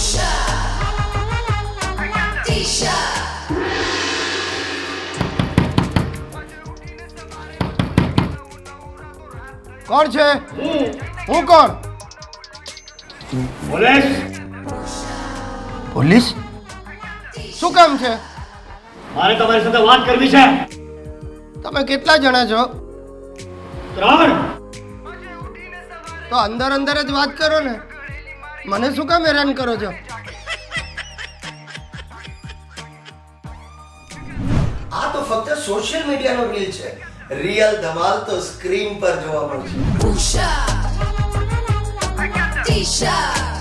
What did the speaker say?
Bushirt T-shirt. કોણ છે? હું કોણ? પોલીસ. પોલીસ? શું કામ છે? મારે તમારી સાથે વાત કરવી છે. તમે કેટલા જણા છો? 3. તો અંદર અંદર જ વાત કરો ને, મને શું કામ હેરાન કરો છો? આ તો ફક્ત સોશિયલ મીડિયાનો રીલ છે. રિયલ ધમાલ તો સ્ક્રીન પર જોવા મળશે. Bushirt T-shirt.